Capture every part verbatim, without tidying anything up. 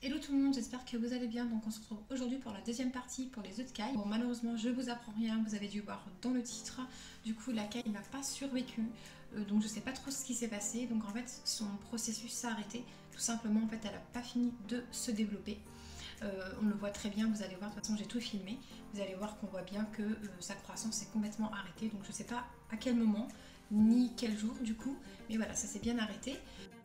Hello tout le monde, j'espère que vous allez bien. Donc on se retrouve aujourd'hui pour la deuxième partie pour les œufs de caille. Bon, malheureusement je vous apprends rien, vous avez dû voir dans le titre. Du coup la caille n'a pas survécu, euh, donc je sais pas trop ce qui s'est passé. Donc en fait son processus s'est arrêté, tout simplement en fait elle n'a pas fini de se développer. Euh, on le voit très bien, vous allez voir, de toute façon j'ai tout filmé. Vous allez voir qu'on voit bien que euh, sa croissance est complètement arrêtée. Donc je sais pas à quel moment, ni quel jour du coup, mais voilà, ça s'est bien arrêté.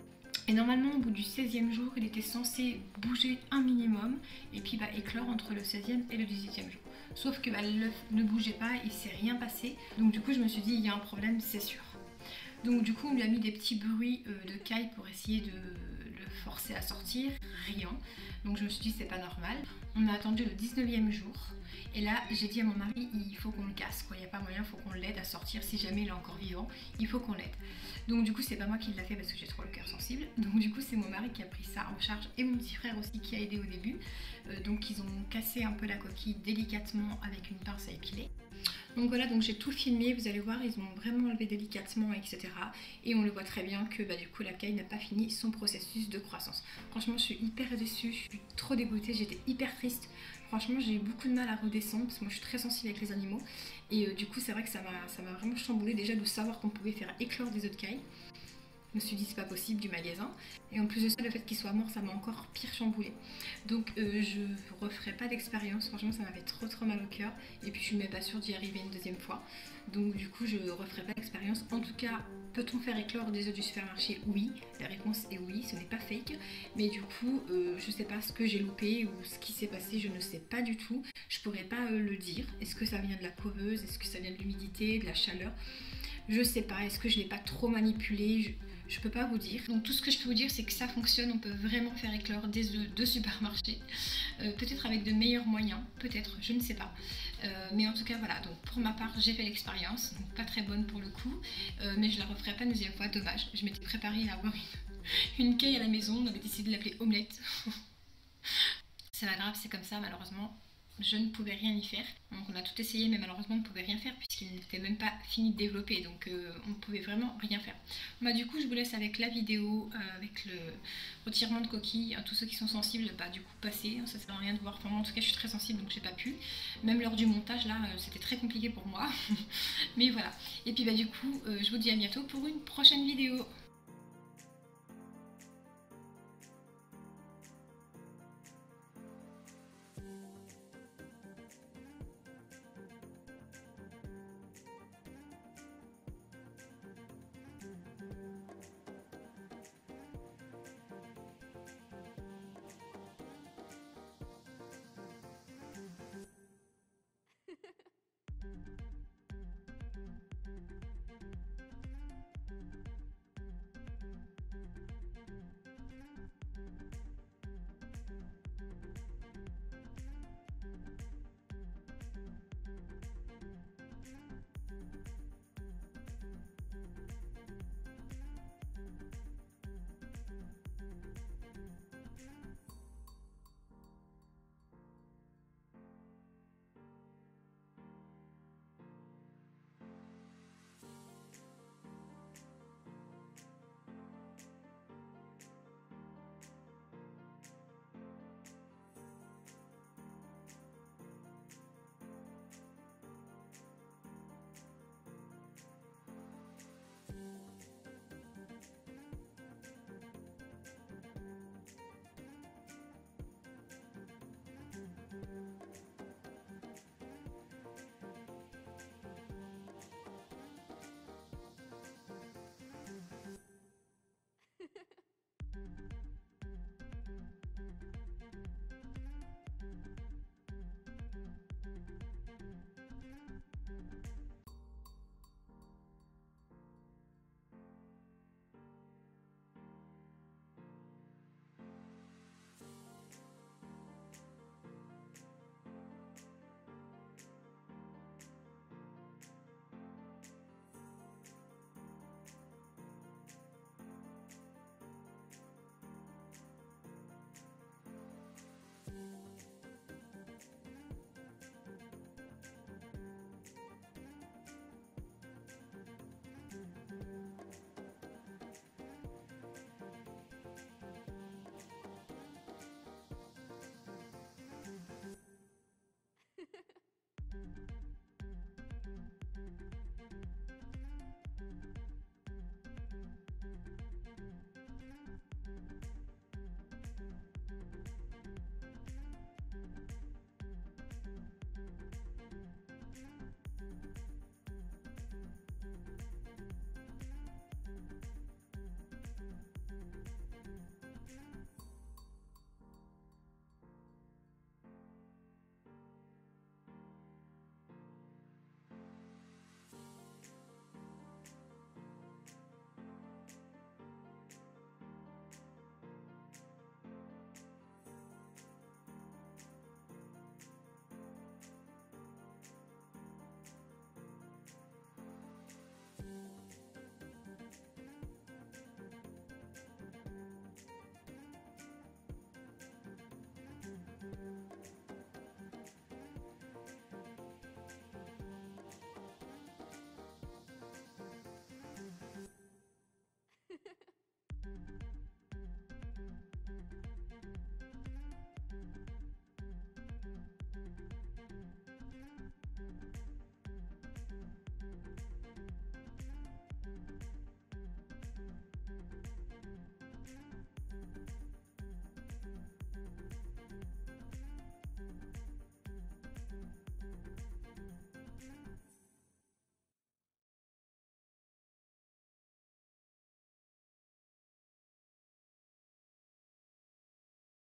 Et normalement au bout du seizième jour, il était censé bouger un minimum et puis bah, éclore entre le seizième et le dix-huitième jour. Sauf que bah, l'œuf ne bougeait pas, il ne s'est rien passé. Donc du coup je me suis dit il y a un problème, c'est sûr. Donc du coup on lui a mis des petits bruits euh, de caille pour essayer de le forcer à sortir, rien. Donc je me suis dit c'est pas normal. On a attendu le dix-neuvième jour et là j'ai dit à mon mari il faut qu'on le casse, quoi. Il n'y a pas moyen, il faut qu'on l'aide à sortir. Si jamais il est encore vivant, il faut qu'on l'aide. Donc du coup c'est pas moi qui l'a fait parce que j'ai trop le cœur sensible. Donc du coup c'est mon mari qui a pris ça en charge et mon petit frère aussi qui a aidé au début. Euh, donc ils ont cassé un peu la coquille délicatement avec une pince à épiler. Donc voilà, donc j'ai tout filmé, vous allez voir, ils ont vraiment enlevé délicatement, et cetera. Et on le voit très bien que bah, du coup la caille n'a pas fini son processus de croissance. Franchement, je suis hyper déçue, je suis trop dégoûtée, j'étais hyper triste. Franchement, j'ai eu beaucoup de mal à redescendre parce que moi je suis très sensible avec les animaux. Et euh, du coup, c'est vrai que ça m'a vraiment chamboulé déjà de savoir qu'on pouvait faire éclore des œufs de caille. Je me suis dit c'est pas possible du magasin. Et en plus de ça, le fait qu'il soit mort, ça m'a encore pire chamboulé. Donc euh, je referai pas d'expérience. Franchement, ça m'avait trop trop mal au cœur. Et puis je suis même pas sûre d'y arriver une deuxième fois. Donc du coup, je referai pas d'expérience. En tout cas, peut-on faire éclore des œufs du supermarché? Oui. La réponse est oui. Ce n'est pas fake. Mais du coup, euh, je sais pas ce que j'ai loupé ou ce qui s'est passé. Je ne sais pas du tout. Je pourrais pas euh, le dire. Est-ce que ça vient de la couveuse? Est-ce que ça vient de l'humidité, de la chaleur? Je sais pas. Est-ce que je l'ai pas trop manipulé? je... Je peux pas vous dire. Donc tout ce que je peux vous dire c'est que ça fonctionne, on peut vraiment faire éclore des œufs de supermarché. Euh, peut-être avec de meilleurs moyens, peut-être, je ne sais pas. Euh, mais en tout cas voilà, donc pour ma part j'ai fait l'expérience, donc pas très bonne pour le coup, euh, mais je la referai pas une deuxième fois, dommage. Je m'étais préparée à avoir une, une caille à la maison, on avait décidé de l'appeler Omelette. C'est pas grave, c'est comme ça malheureusement. Je ne pouvais rien y faire. Donc on a tout essayé mais malheureusement on ne pouvait rien faire puisqu'il n'était même pas fini de développer, donc euh, on ne pouvait vraiment rien faire. Bah, du coup je vous laisse avec la vidéo, euh, avec le retirement de coquille. Tous ceux qui sont sensibles, bah, du coup passez, ça sert à rien de voir. Enfin, moi en tout cas je suis très sensible donc j'ai pas pu. Même lors du montage là euh, c'était très compliqué pour moi. Mais voilà. Et puis bah du coup euh, je vous dis à bientôt pour une prochaine vidéo.